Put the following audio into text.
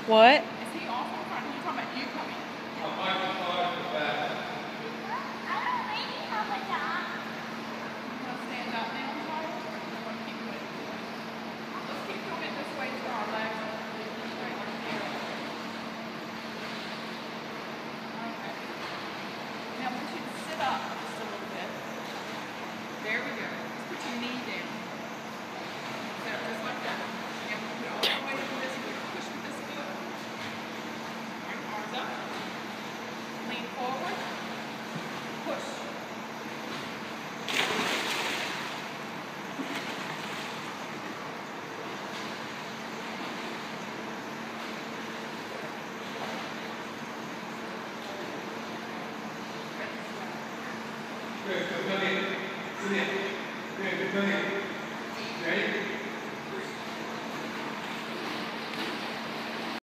What? Is he off in front? You're talking about you coming. Stand up now, Tyler? We're going to keep doing it. Let's keep doing it this way to our left. Right here. Okay. Now I want you to sit up just a little bit. There we go. Let's put your knee down. Sit up just like that. And we'll put all the way to this foot. Push with this foot. Right, arms up. Lean forward. Push. Good, good, good. Good, good.